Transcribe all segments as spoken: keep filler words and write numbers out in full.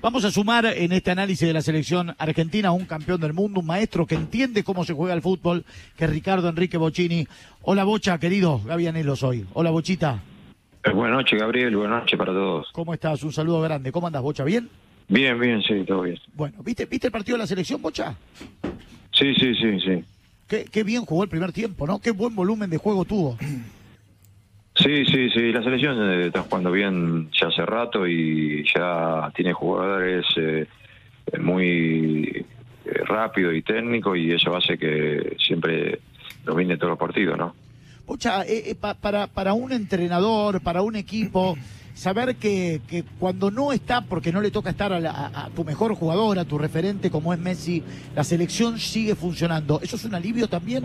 Vamos a sumar en este análisis de la selección argentina a un campeón del mundo, un maestro que entiende cómo se juega el fútbol, que es Ricardo Enrique Bocchini. Hola, Bocha, querido. Gaby Anhelos hoy. Hola, Bochita. Buenas noches, Gabriel. Buenas noches para todos. ¿Cómo estás? Un saludo grande. ¿Cómo andás, Bocha? ¿Bien? Bien, bien, sí, todo bien. Bueno, ¿viste, ¿viste el partido de la selección, Bocha? Sí, sí, sí, sí. Qué, qué bien jugó el primer tiempo, ¿no? Qué buen volumen de juego tuvo. Sí, sí, sí. La selección eh, está jugando bien ya hace rato y ya tiene jugadores eh, muy eh, rápido y técnico, y eso hace que siempre domine todos los partidos, ¿no? Bocha, eh, eh, pa, para, para un entrenador, para un equipo, saber que, que cuando no está, porque no le toca estar a, la, a, a tu mejor jugador, a tu referente como es Messi, la selección sigue funcionando, ¿eso es un alivio también?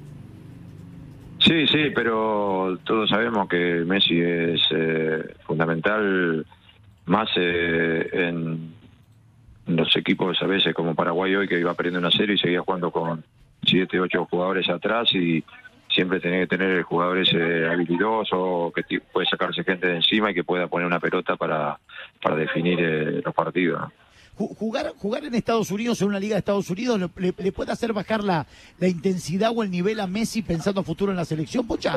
Sí, sí, pero todos sabemos que Messi es eh, fundamental, más eh, en los equipos a veces como Paraguay hoy, que iba perdiendo una serie y seguía jugando con siete, ocho jugadores atrás, y siempre tenía que tener jugadores eh, habilidosos, que puede sacarse gente de encima y que pueda poner una pelota para, para definir eh, los partidos, ¿no? Jugar, jugar en Estados Unidos, en una liga de Estados Unidos, ¿le, le puede hacer bajar la, la intensidad o el nivel a Messi pensando a futuro en la selección, Pocha?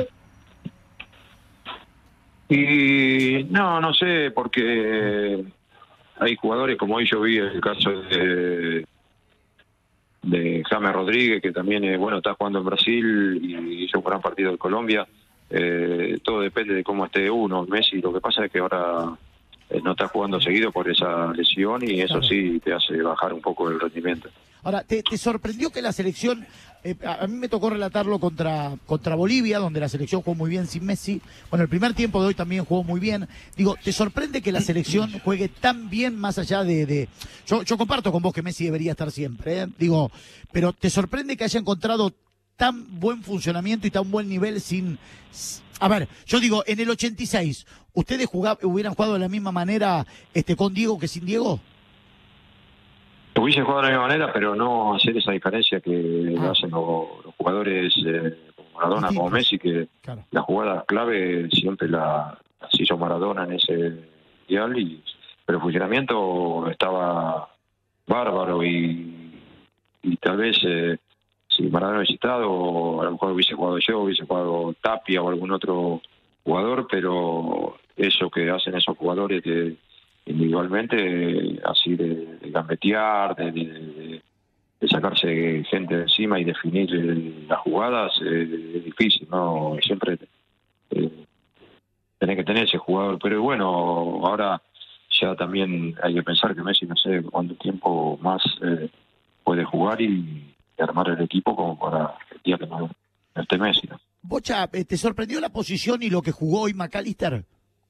Y no, no sé, porque hay jugadores, como hoy yo vi el caso de de James Rodríguez, que también eh, bueno, está jugando en Brasil y hizo un gran partido en Colombia. Eh, todo depende de cómo esté uno. Messi, lo que pasa es que ahora eh, no está jugando seguido por esa lesión, y eso claro, sí te hace bajar un poco el rendimiento. Ahora, ¿te, te sorprendió que la selección, eh, a mí me tocó relatarlo contra, contra Bolivia, donde la selección jugó muy bien sin Messi? Bueno, el primer tiempo de hoy también jugó muy bien. Digo, ¿te sorprende que la selección juegue tan bien más allá de... de... Yo, yo comparto con vos que Messi debería estar siempre, ¿eh? Digo, pero ¿te sorprende que haya encontrado tan buen funcionamiento y tan buen nivel sin... A ver, yo digo, en el ochenta y seis, ¿ustedes jugab... hubieran jugado de la misma manera este, con Diego que sin Diego? Hubiese jugado de la misma manera, pero no hacer esa diferencia que ah. hacen los, los jugadores eh, como Maradona, como Messi, que claro, la jugada clave siempre la, las hizo Maradona en ese mundial, y pero el funcionamiento estaba bárbaro, y, y tal vez eh, si Maradona hubiese estado, a lo mejor hubiese jugado yo, hubiese jugado Tapia o algún otro jugador, pero eso que hacen esos jugadores de individualmente, así de, de gambetear, de, de, de sacarse gente de encima y definir las jugadas, eh, es difícil, ¿no? Siempre eh, tenés que tener ese jugador, pero bueno, ahora ya también hay que pensar que Messi no sé cuánto tiempo más eh, puede jugar y, y armar el equipo como para el día que no esté Messi, ¿no? Bocha, ¿te sorprendió la posición y lo que jugó hoy McAllister?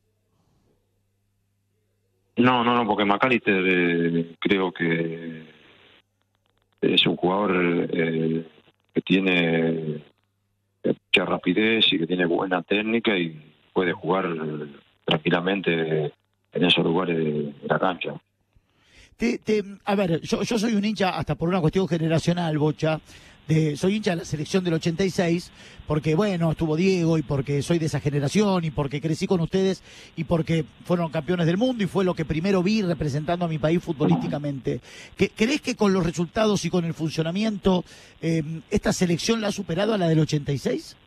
No, no, no, porque McAllister eh, creo que es un jugador eh, que tiene mucha rapidez y que tiene buena técnica y puede jugar tranquilamente en esos lugares de la cancha. Te, te, a ver, yo, yo soy un hincha, hasta por una cuestión generacional, Bocha, de, soy hincha de la selección del ochenta y seis, porque bueno, estuvo Diego, y porque soy de esa generación, y porque crecí con ustedes, y porque fueron campeones del mundo, y fue lo que primero vi representando a mi país futbolísticamente. ¿Crees que con los resultados y con el funcionamiento, eh, esta selección la ha superado a la del ochenta y seis?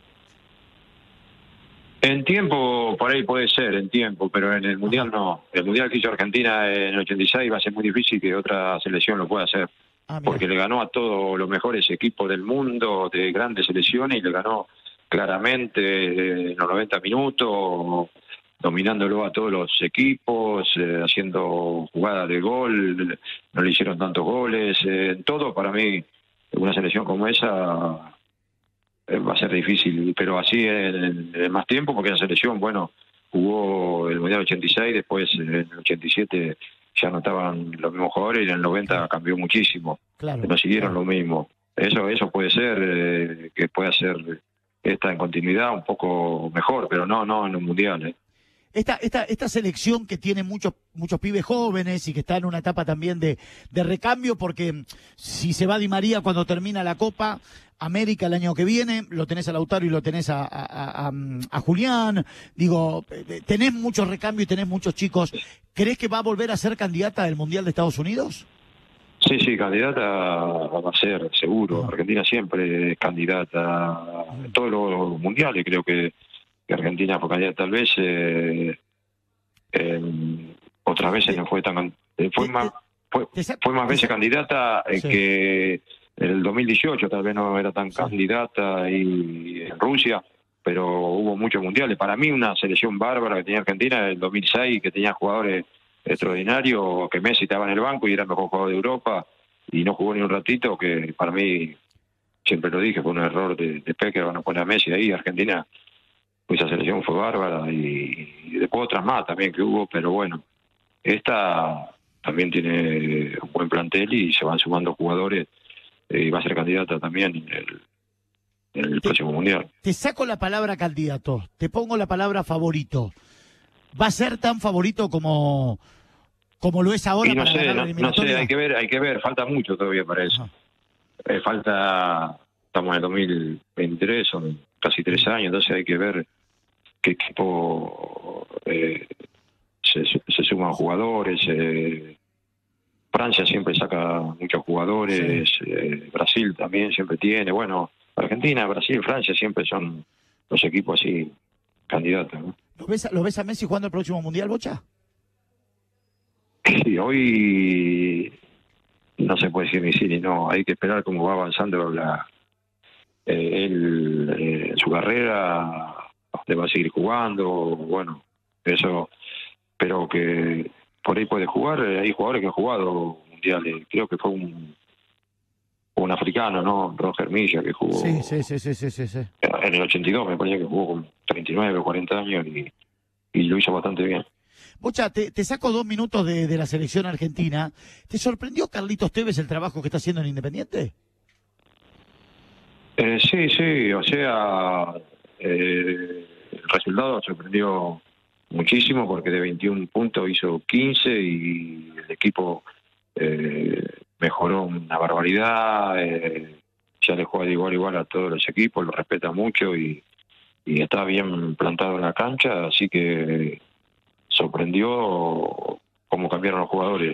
En tiempo, por ahí puede ser, en tiempo, pero en el Mundial no. El Mundial que hizo Argentina en el ochenta y seis va a ser muy difícil que otra selección lo pueda hacer. Ah, porque le ganó a todos los mejores equipos del mundo, de grandes selecciones, y le ganó claramente en los noventa minutos, dominándolo a todos los equipos, eh, haciendo jugadas de gol, no le hicieron tantos goles. En eh, todo, para mí, una selección como esa eh, va a ser difícil, pero así en, en más tiempo, porque la selección, bueno, jugó el Mundial ochenta y seis, después en el ochenta y siete ya no estaban los mismos jugadores, y en el noventa claro, cambió muchísimo, claro, no siguieron claro, lo mismo. Eso eso puede ser, eh, que pueda ser esta en continuidad un poco mejor, pero no no en un Mundial. ¿eh? Esta, esta, esta selección que tiene muchos, muchos pibes jóvenes y que está en una etapa también de, de recambio, porque si se va Di María cuando termina la Copa América el año que viene, lo tenés a Lautaro y lo tenés a, a, a, a Julián, digo, tenés muchos recambios y tenés muchos chicos. ¿Crees que va a volver a ser candidata del Mundial de Estados Unidos? Sí, sí, candidata va a ser, seguro. Argentina siempre es candidata en todos los mundiales, creo que Argentina fue candidata tal vez, eh, eh, otras veces no fue tan eh, fue más fue, fue más veces candidata eh, sí. que en el dos mil dieciocho tal vez no era tan sí. candidata y en Rusia, pero hubo muchos mundiales. Para mí una selección bárbara que tenía Argentina en el dos mil seis, que tenía jugadores extraordinarios, que Messi estaba en el banco y era el mejor jugador de Europa y no jugó ni un ratito, que para mí, siempre lo dije, fue un error de, de Peque, van a poner a Messi ahí. Argentina, esa selección fue bárbara y, y después otras más también que hubo, pero bueno, esta también tiene un buen plantel y se van sumando jugadores eh, y va a ser candidata también en el, en el te, próximo mundial. Te saco la palabra candidato, te pongo la palabra favorito. ¿Va a ser tan favorito como, como lo es ahora? Y no para sé, ganar la no, no eliminatoria? sé, hay que ver, hay que ver, falta mucho todavía para eso. Eh, falta, estamos en el dos mil veintitrés, son casi tres años, entonces hay que ver qué equipo eh, se, se suman jugadores. Eh, Francia siempre saca muchos jugadores, sí. eh, Brasil también siempre tiene. Bueno, Argentina, Brasil, Francia siempre son los equipos así candidatos, ¿no? ¿Lo ves, ¿Lo ves a Messi jugando el próximo Mundial, Bocha? Sí, hoy no se puede decir ni sí ni no. Hay que esperar cómo va avanzando la eh, él, eh, su carrera, le va a seguir jugando, bueno, eso, pero que por ahí puede jugar. Hay jugadores que han jugado mundiales, creo que fue un un africano, ¿no? Roger Milla, que jugó sí, sí, sí, sí, sí, sí, sí. en el ochenta y dos, me parece que jugó con treinta y nueve o cuarenta años y, y lo hizo bastante bien. Bocha, te, te saco dos minutos de, de la selección argentina. ¿Te sorprendió Carlitos Tevez el trabajo que está haciendo en Independiente? Eh, sí, sí, o sea, eh, el resultado sorprendió muchísimo porque de veintiún puntos hizo quince y el equipo eh, mejoró una barbaridad. Eh, ya le juega de igual a igual a todos los equipos, lo respeta mucho y, y está bien plantado en la cancha, así que sorprendió cómo cambiaron los jugadores.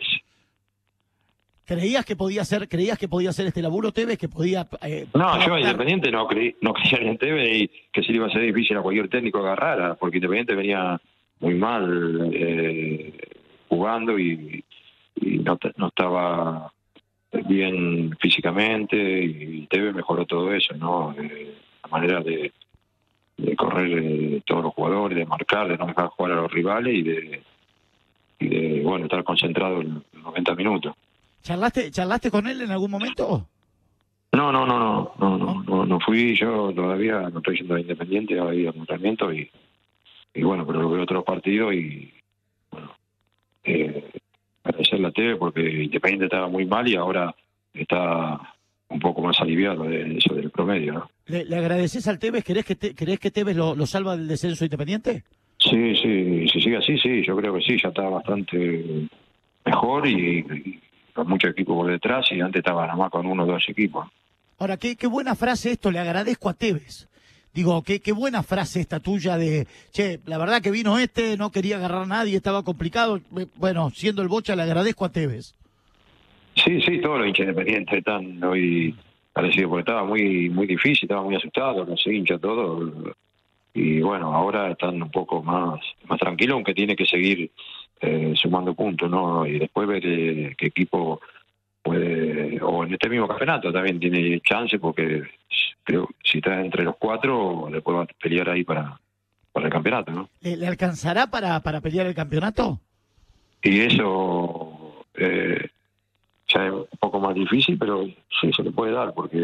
¿Creías que podía ser, creías que podía ser este laburo, Tevez, que podía? Eh, no, yo Independiente no creí, no creía en Tevez y que sí le iba a ser difícil a cualquier técnico agarrar, porque Independiente venía muy mal eh, jugando y, y no, no estaba bien físicamente, y Tevez mejoró todo eso, ¿no? Eh, la manera de, de correr eh, todos los jugadores, de marcar, de no dejar jugar a los rivales y de, y de bueno, estar concentrado en noventa minutos. ¿Charlaste, ¿Charlaste con él en algún momento? No, no, no, no, no, no, no, no fui yo todavía, no estoy yendo a Independiente, ahí a entrenamiento y, y bueno, pero lo veo otros partidos y bueno, eh, agradecerle a Tevez porque Independiente estaba muy mal y ahora está un poco más aliviado de eso del promedio, ¿no? ¿Le, le agradeces al Tevez? ¿Querés que, te, ¿Querés que Tevez lo, lo salva del descenso Independiente? Sí, sí, si sigue así, sí, yo creo que sí, ya está bastante mejor y, y con muchos equipos por detrás y antes estaba nada más con uno o dos equipos. Ahora, qué, qué buena frase esto, le agradezco a Tevez. Digo, qué, qué buena frase esta tuya de, che, la verdad que vino este, no quería agarrar a nadie, estaba complicado. Bueno, siendo el Bocha, le agradezco a Tevez. Sí, sí, todos los hinchas Independientes están hoy parecidos porque estaba muy muy difícil, estaba muy asustado, los hinchas, todos. Y bueno, ahora están un poco más, más tranquilos, aunque tiene que seguir eh, sumando puntos, ¿no? Y después ver eh, qué equipo puede, o en este mismo campeonato también tiene chance, porque creo que si está entre los cuatro, le puede pelear ahí para, para el campeonato, ¿no? ¿Le, le alcanzará para, para pelear el campeonato? Y eso eh, ya es un poco más difícil, pero sí se le puede dar, porque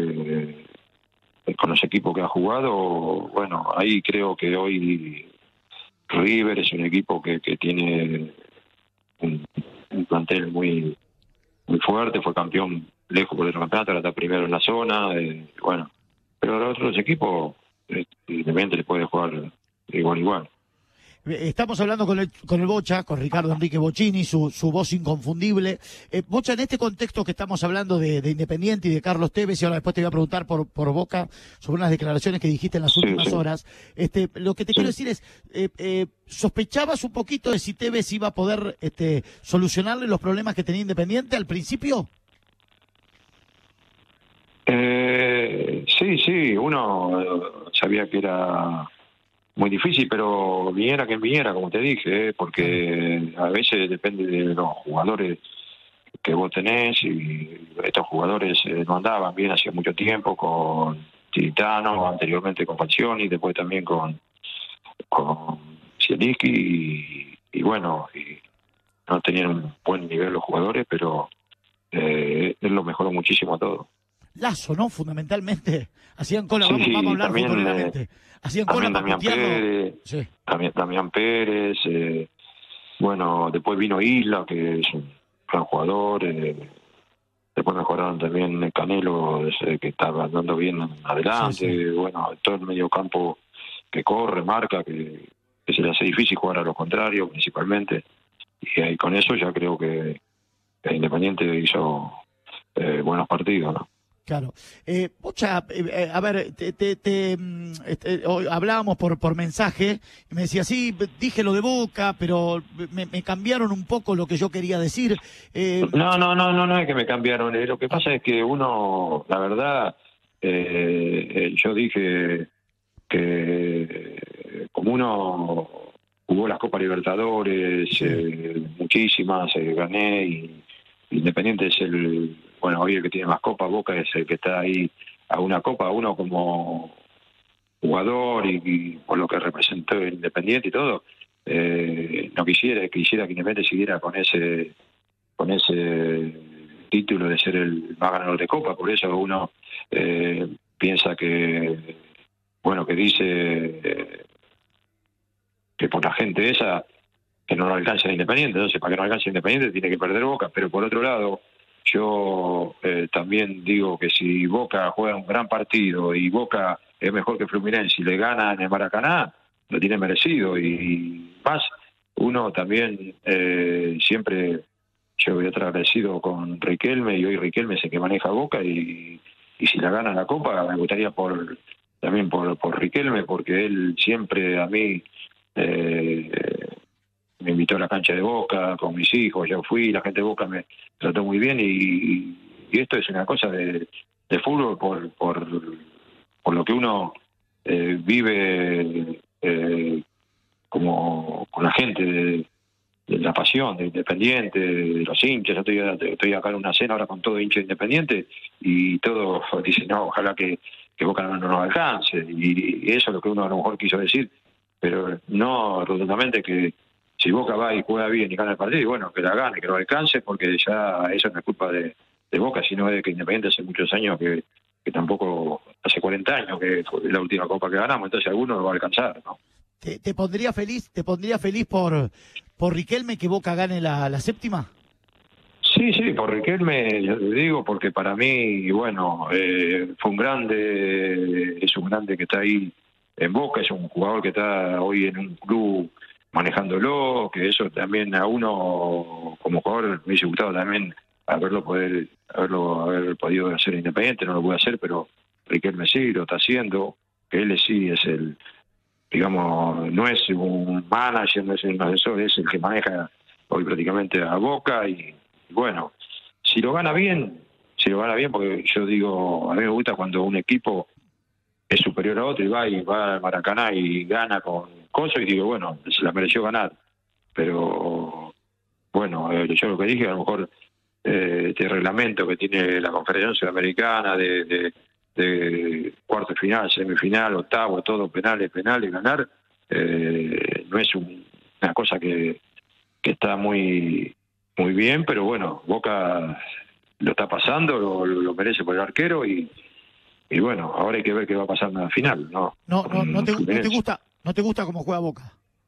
eh, con los equipos que ha jugado, bueno, ahí creo que hoy River es un equipo que, que tiene un, un plantel muy muy fuerte, fue campeón lejos por el campeonato, ahora está primero en la zona, eh, bueno, pero los otros equipos eh, evidentemente le puede jugar igual igual. Estamos hablando con el, con el Bocha, con Ricardo Enrique Bocchini, su, su voz inconfundible. Eh, Bocha, en este contexto que estamos hablando de, de Independiente y de Carlos Tevez, y ahora después te voy a preguntar por, por Boca sobre unas declaraciones que dijiste en las últimas sí, sí. horas. Este, lo que te sí. quiero decir es, eh, eh, ¿sospechabas un poquito de si Tevez iba a poder este, solucionarle los problemas que tenía Independiente al principio? Eh, sí, sí, uno sabía que era muy difícil, pero viniera quien viniera, como te dije, ¿eh? Porque a veces depende de los jugadores que vos tenés, y estos jugadores eh, no andaban bien hacía mucho tiempo con Titano, anteriormente con Falcioni, después también con, con Zielinski, y, y bueno, y no tenían un buen nivel los jugadores, pero eh, él lo mejoró muchísimo todo. Lazo, ¿no? Fundamentalmente. Hacían cola, sí, vamos, vamos a hablar también, futboleramente. Eh, Hacían también cola para Damián Pérez, sí. también Damián Pérez, eh, bueno, después vino Isla, que es un gran jugador, eh, después mejoraron también Canelo, ese que estaba andando bien adelante, sí, sí. Bueno, todo el medio campo que corre, marca, que, que se le hace difícil jugar a los contrarios, principalmente, y, y con eso ya creo que el Independiente hizo eh, buenos partidos, ¿no? Claro. Eh, Bocha, eh, a ver, te, te, te, este, hoy hablábamos por, por mensaje y me decía, sí, dije lo de Boca, pero me, me cambiaron un poco lo que yo quería decir. Eh... No, no, no, no, no es que me cambiaron. Eh, lo que pasa ah. es que uno, la verdad, eh, eh, yo dije que como uno jugó las Copas Libertadores, sí. eh, muchísimas, eh, gané, y Independiente es el... Bueno, hoy el que tiene más copas, Boca es el que está ahí a una copa, uno como jugador y, y por lo que representó el Independiente y todo, eh, no quisiera, quisiera que Independiente siguiera con ese con ese título de ser el más ganador de copa, por eso uno eh, piensa que, bueno, que dice eh, que por la gente esa, que no lo alcanza el Independiente, entonces para que no alcance el Independiente tiene que perder Boca, pero por otro lado, yo eh, también digo que si Boca juega un gran partido y Boca es mejor que Fluminense y le gana en el Maracaná, lo tiene merecido. Y más, uno también eh, siempre, yo voy a estar agradecido con Riquelme, y hoy Riquelme es el que maneja Boca, y, y si la gana la Copa, me gustaría por también por, por Riquelme, porque él siempre a mí... Eh, me invitó a la cancha de Boca con mis hijos, yo fui, la gente de Boca me trató muy bien, y, y esto es una cosa de, de fútbol por, por, por lo que uno eh, vive eh, como con la gente de, de la pasión, de Independiente, de los hinchas. Yo estoy, estoy acá en una cena ahora con todo hincha Independiente y todos dicen, no, ojalá que, que Boca no, no nos alcance, y, y eso es lo que uno a lo mejor quiso decir, pero no rotundamente que si Boca va y juega bien y gana el partido, y bueno, que la gane, que lo alcance, porque ya eso no es culpa de, de Boca, sino de que Independiente hace muchos años que, que tampoco, hace cuarenta años que fue la última Copa que ganamos, entonces alguno lo va a alcanzar, ¿no? ¿Te, te pondría feliz, te pondría feliz por, por Riquelme que Boca gane la, la séptima? Sí, sí, por Riquelme, yo te digo, porque para mí, bueno, eh, fue un grande, es un grande que está ahí en Boca, es un jugador que está hoy en un club manejándolo, que eso también a uno como jugador me hubiese gustado también haberlo poder haberlo haber podido hacer Independiente, no lo pude hacer, pero Riquelme sí lo está haciendo, que él sí es el, digamos, no es un manager, no es un asesor, es el que maneja hoy prácticamente a Boca, y, y bueno, si lo gana bien, si lo gana bien, porque yo digo, a mí me gusta cuando un equipo es superior a otro y va y va al Maracaná y gana con cosas, y digo, bueno, se la mereció ganar, pero bueno, eh, yo lo que dije, a lo mejor eh, este reglamento que tiene la Confederación Sudamericana de, de, de cuarto final, semifinal, octavo, todo penales, penales, ganar, eh, no es un, una cosa que, que está muy muy bien, pero bueno, Boca lo está pasando, lo, lo merece por el arquero, y y bueno, ahora hay que ver qué va a pasar en la final, ¿no? No, no, no te, no te gusta, no te gusta cómo juega Boca.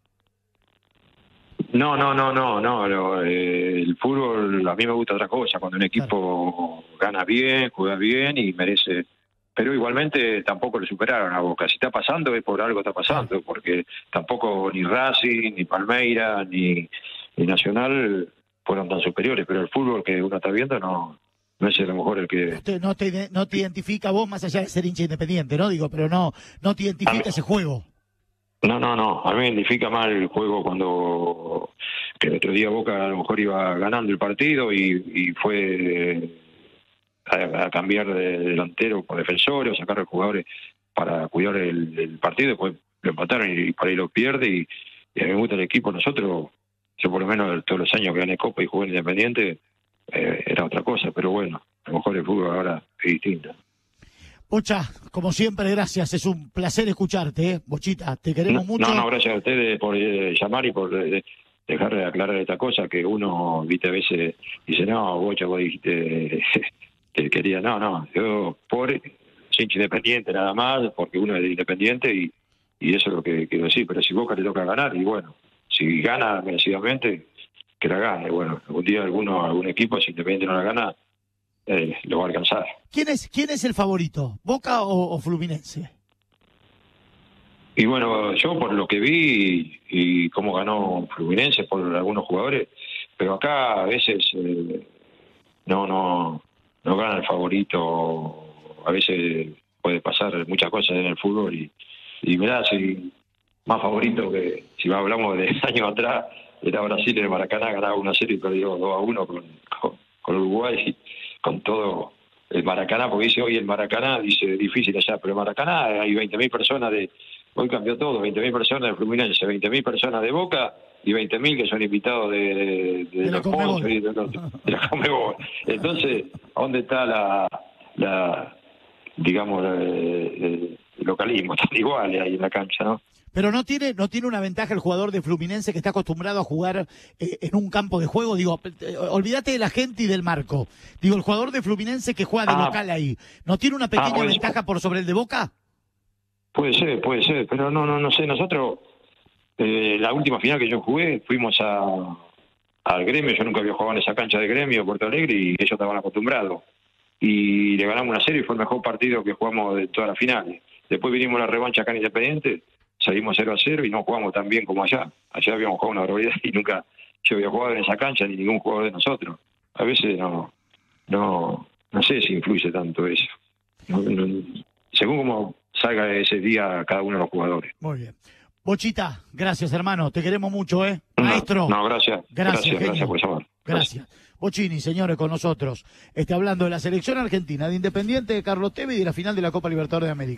No, no, no, no, no. Lo, eh, el fútbol a mí me gusta otra cosa, cuando un equipo claro. gana bien, juega bien y merece pero igualmente tampoco lo superaron a Boca. Si está pasando es por algo está pasando, porque tampoco ni Racing, ni Palmeiras, ni, ni Nacional fueron tan superiores, pero el fútbol que uno está viendo no no es a lo mejor el que... No te, no te, no te identifica vos más allá de ser hincha independiente, ¿no? Digo, pero no, no te identifica mí, ese juego. No, no, no. A mí me identifica mal el juego cuando... que el otro día Boca a lo mejor iba ganando el partido y, y fue a, a cambiar de delantero por defensores o sacar a los jugadores para cuidar el, el partido, después lo empataron y, y para ahí lo pierde y, y a mí me gusta el equipo. Nosotros, yo por lo menos todos los años que gané Copa y jugué en Independiente, eh, era otra cosa, pero bueno, a lo mejor el fútbol ahora es distinto. Bocha, como siempre, gracias. Es un placer escucharte, ¿eh? Bochita, te queremos no, mucho. No, no, gracias a ustedes por eh, llamar y por eh, dejar de aclarar esta cosa que uno, viste, a veces dice, no, Bocha, vos dijiste que quería. No, no, yo por hincha independiente nada más, porque uno es independiente y, y eso es lo que quiero decir. Pero si Boca le toca ganar, y bueno, si gana merecidamente, que la gane. Bueno, algún día alguno, algún equipo, si Independiente no la gana, Eh, lo va a alcanzar. ¿Quién es, quién es el favorito? ¿Boca o, o Fluminense? Y bueno, yo por lo que vi y, y cómo ganó Fluminense por algunos jugadores, pero acá a veces eh, no no no gana el favorito. A veces puede pasar muchas cosas en el fútbol y, y mirá, si más favorito que si hablamos de años atrás era Brasil en el Maracaná, ganaba una serie y perdió dos a uno con, con, con Uruguay y con todo el Maracaná, porque dice hoy el Maracaná, dice difícil allá, pero el Maracaná hay veinte mil personas de, hoy cambió todo, veinte mil personas de Fluminense, veinte mil personas de Boca y veinte mil que son invitados de, de, de, de los sponsors y de, de, de la Conmebol. Entonces, ¿a dónde está la, la digamos, el, el localismo? Están iguales ahí en la cancha, ¿no? Pero no tiene no tiene una ventaja el jugador de Fluminense que está acostumbrado a jugar eh, en un campo de juego. Digo, eh, olvídate de la gente y del marco. Digo, el jugador de Fluminense que juega de ah, local ahí, ¿no tiene una pequeña ah, pues, ventaja por sobre el de Boca? Puede ser, puede ser, pero no no no sé. Nosotros, eh, la última final que yo jugué, fuimos a al Gremio. Yo nunca había jugado en esa cancha de Gremio, Puerto Alegre, y ellos estaban acostumbrados. Y le ganamos una serie y fue el mejor partido que jugamos de todas las finales. Después vinimos a la revancha acá en Independiente, salimos cero a cero y no jugamos tan bien como allá. Allá habíamos jugado una barbaridad y nunca yo había jugado en esa cancha ni ningún jugador de nosotros. A veces no no no sé si influye tanto eso. No, no, según como salga ese día cada uno de los jugadores. Muy bien. Bochita, gracias hermano, te queremos mucho, ¿eh? Maestro. No, no gracias. Gracias, gracias, gracias por llamar. Gracias. Bocchini, señores, con nosotros. Está hablando de la selección argentina, de Independiente, de Carlos Tevez y de la final de la Copa Libertadores de América.